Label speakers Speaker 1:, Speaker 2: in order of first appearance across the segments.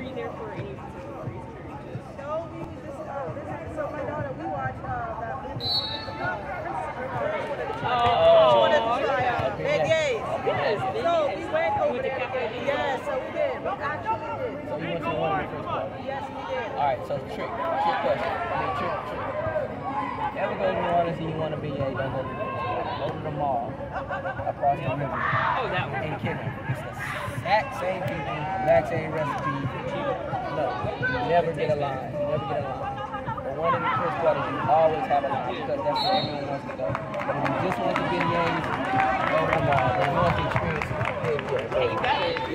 Speaker 1: you there for any particular reason, or you just?
Speaker 2: No, we just so my daughter, we watched that movie. She wanted to try out. Big Yates.
Speaker 1: Yes.
Speaker 2: So we went over there. Yeah, so we did. We actually did.
Speaker 3: So you went to one of the first part?
Speaker 2: Yes, we did.
Speaker 3: All right, so trick question. Trick. Ever go to New Orleans and you want to be a go to the mall across the river?
Speaker 1: Oh, that one.
Speaker 3: And Kidney. It's the exact same people, exact same recipe. No, you never get a line. But one of the first quarters, you always have a line because that's where everyone wants to go. But if you just want to get Yates, go to the mall. But you want the experience.
Speaker 1: Hey, you got it.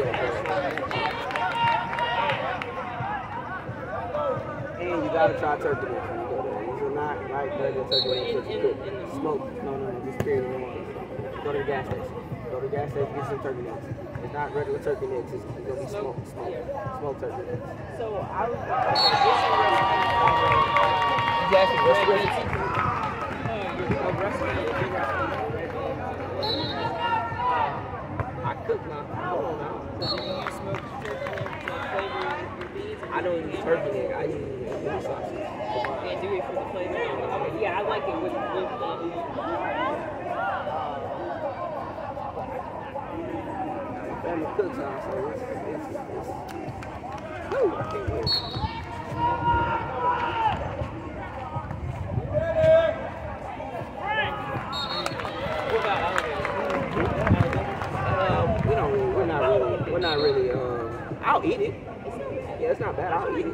Speaker 4: And you gotta try turkey necks when you go there. These are not like regular turkey necks that you cook. Smoke. No, just period. Go to the gas station. Get some turkey necks. It's not regular turkey necks. It's gonna be smoked turkey necks.
Speaker 1: So I was
Speaker 3: Exactly. What's the recipe?
Speaker 4: I cook now. Hold on now.
Speaker 1: Do you use smoked turkey to flavor your beans?
Speaker 4: I don't use turkey neck. I use beef sausage.
Speaker 1: And do it for the flavor? Okay, yeah, I like it with
Speaker 4: Family cooks now, so it's whew, I can't wait.
Speaker 1: What about
Speaker 4: We're not really, I'll eat it. Yeah, it's not bad, I'll eat it.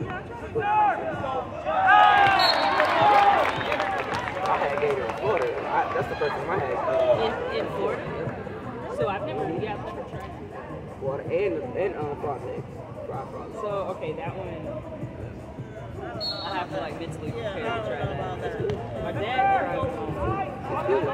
Speaker 4: I had gator in Florida. That's the first time I had.
Speaker 1: in Florida? So I've never tried
Speaker 4: Water and frog legs. Fried frog legs.
Speaker 1: So, okay, that one, I have to like mentally prepare to try that. My dad tried it.
Speaker 4: It's good.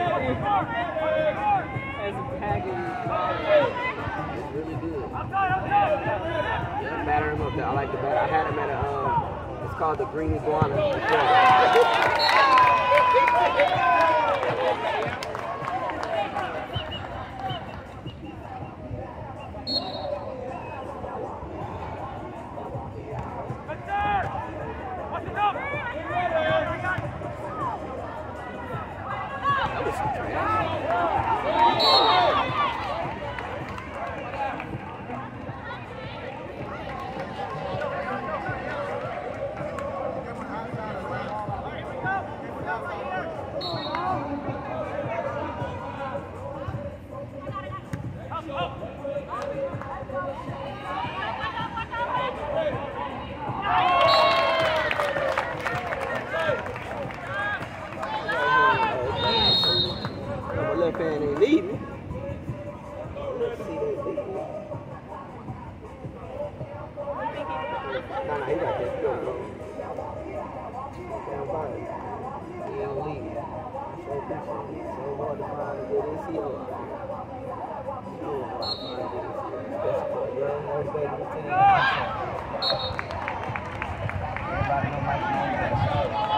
Speaker 1: As a package.
Speaker 4: It's really good. Yeah, batter him up there. I like the batter. I had him at a, it's called the Green Iguana. That was some trash. My left hand ain't leave me. Let's see that leave me. Nah, he got that good, bro. Damn fine. He ain't leave me. So appreciate it. So hard to find a good NCO out here. So hard to find a good NCO. Best part, young, motivated lieutenant.
Speaker 3: Everybody know Mike Moore.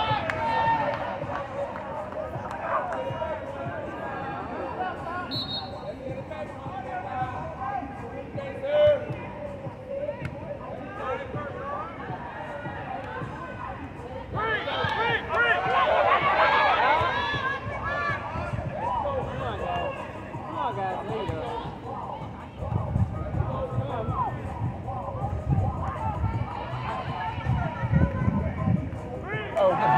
Speaker 3: Oh,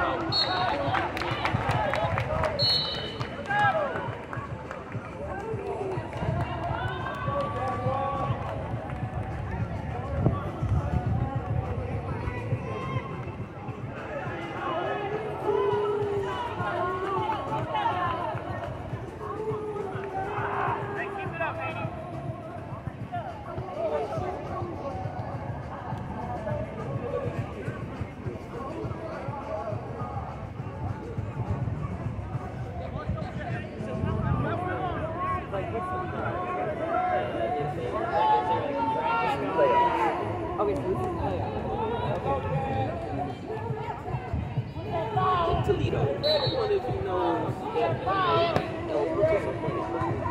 Speaker 4: Toledo. I wonder if he knows that eligible to some money.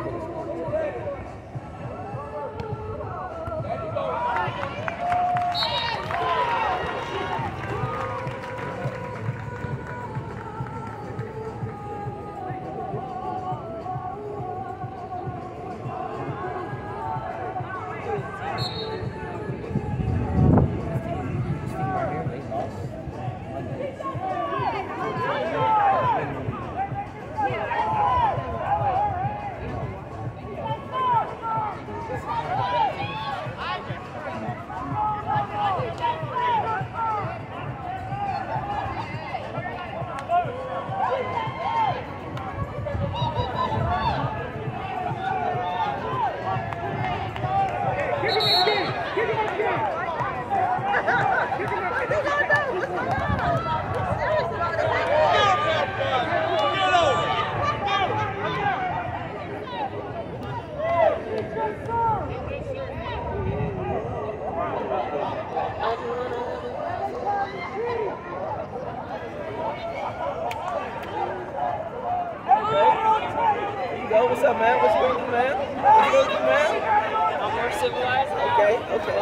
Speaker 4: What's up, man? What's going on, man? What's going on, man?
Speaker 1: I'm more civilized now.
Speaker 4: Okay.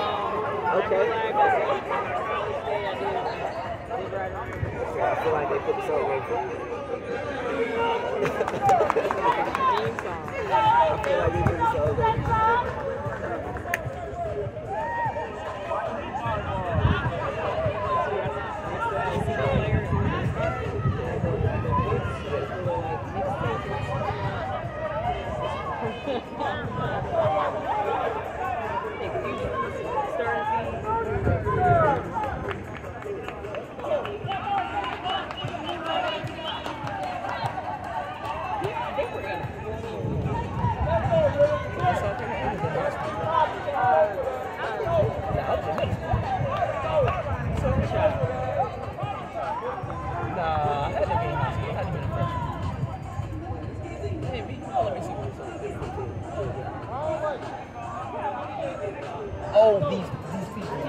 Speaker 4: I feel like they put the song right there. I feel like they put the song right there. Oh, these people.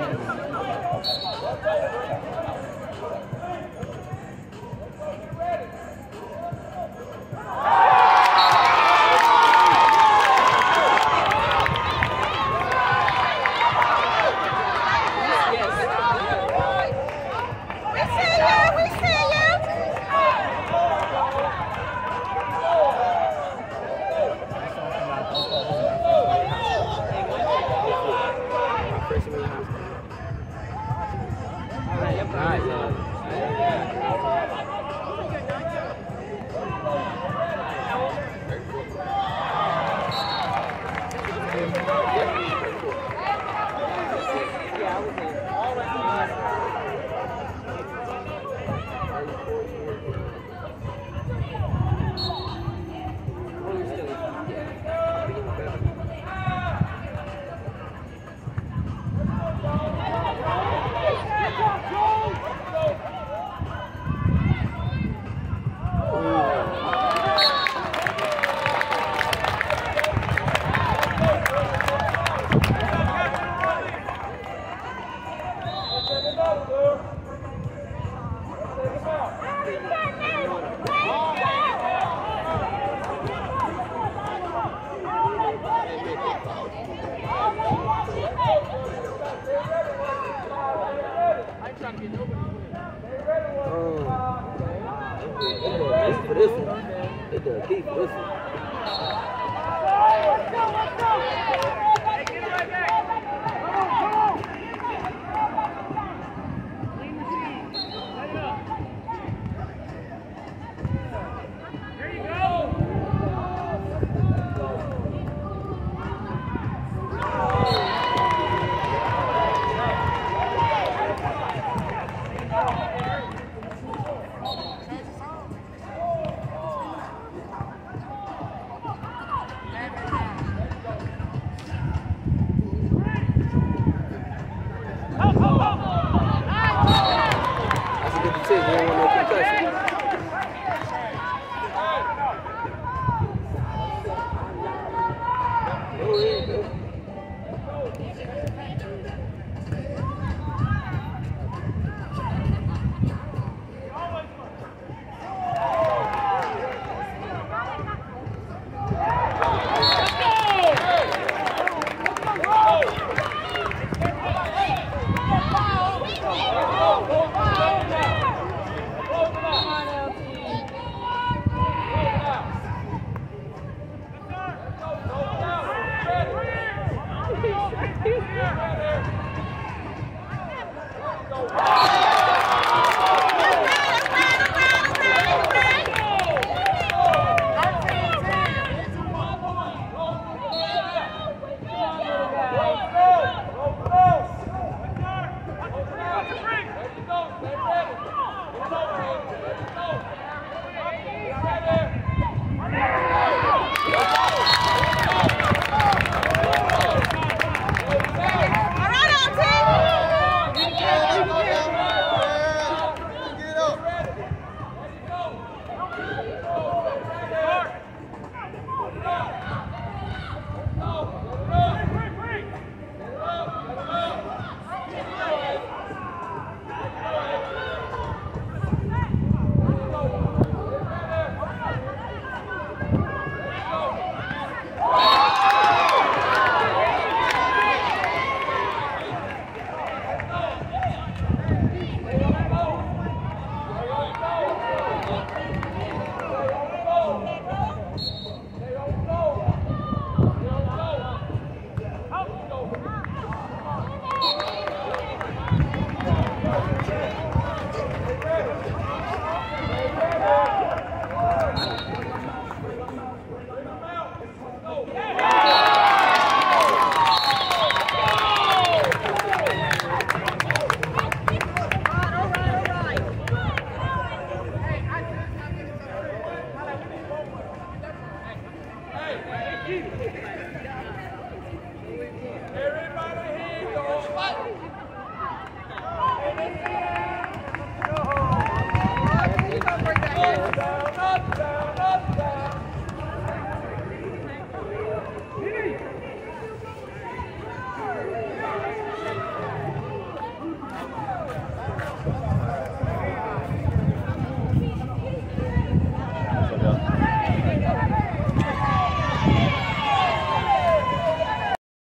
Speaker 4: For this one, they done deep for this one. That's a good decision. You don't want no concussion.